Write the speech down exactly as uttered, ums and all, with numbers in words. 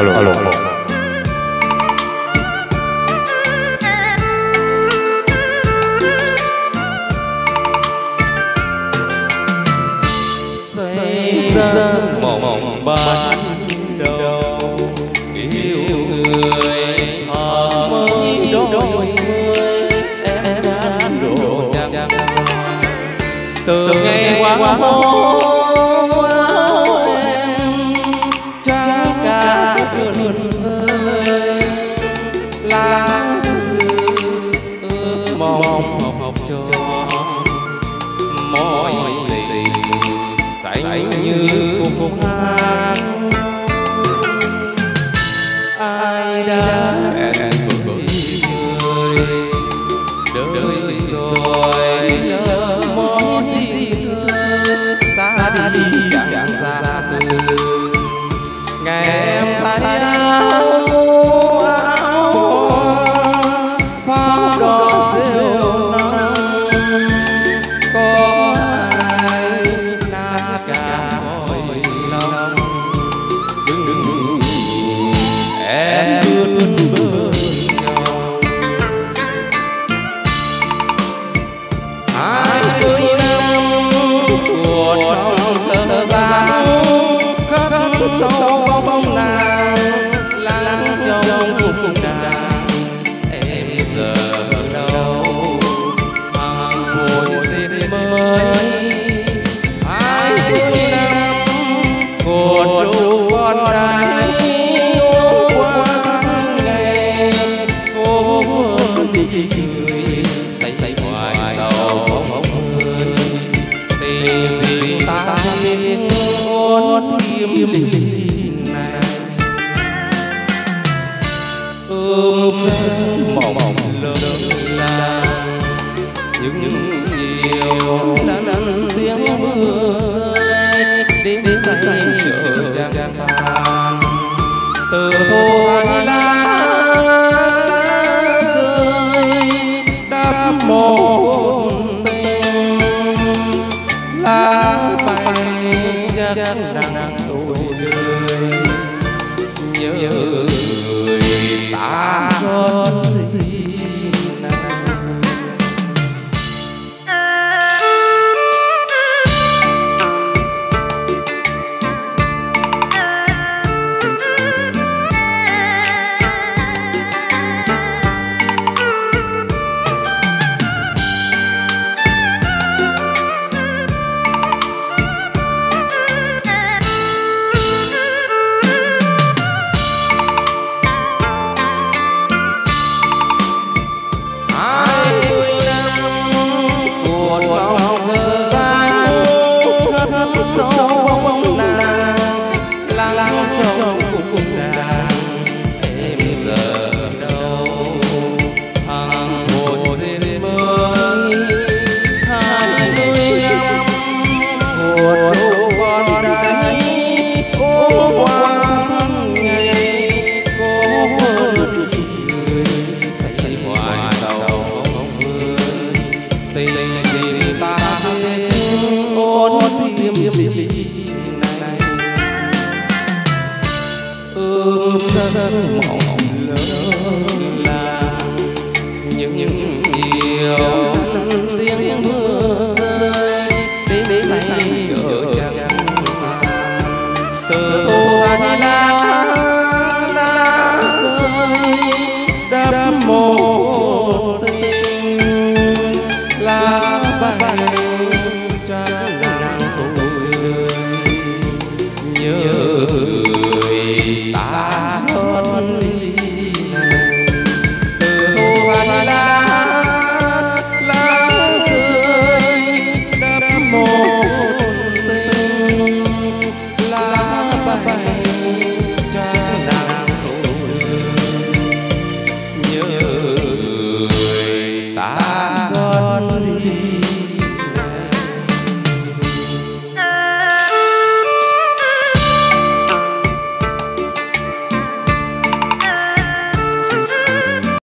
alo, alo. Xây ra mộng ban đầu yêu người ở mới đôi mươi em đã độ chẳng từ ngày qua phố em trắng cả vườn ơi lá ước mong học cho mỗi tình xanh như khúc hát ai đã hẹn người đời rồi lỡ mối gì thơ xa đi chẳng ra từ ngày em thấy áo áo hoa đỏ rêu nắng có ai nát cả môi lòng đừng đừng nhìn em luôn bơ nhau hai mươi năm cuộc lòng sơ gian khắp sâu bóng nàng lắng trong cung đàn em giờ đâu hàng buổi xin mới hai mươi năm cuộc đủ con đái ôm qua ngày ôm vườn đi người say say ngoài sầu bóng hơi tình gì ta biết ôn thiêm này ôm sớm mộng lớn là những những điều nắng tiếng mưa rơi đến say chợ giang tàn từ thu hay lá rơi đắp một tình lá bay chắc nắng tôi đời nhớ người ta rót gì này sâu bóng nàng lắng trong cung đàn em giờ đâu hàng một duyên mới hai mươi năm một con đái ôm qua tháng ngày cố vươn đi người say say hoài sầu bóng vườn tình gì ta biết ôn thiêm này ước sân mộng lớn là những những điều tiếng mưa rơi đến đến say chợ chẳng từ thu hay lá lá rơi đắp một tình lá bay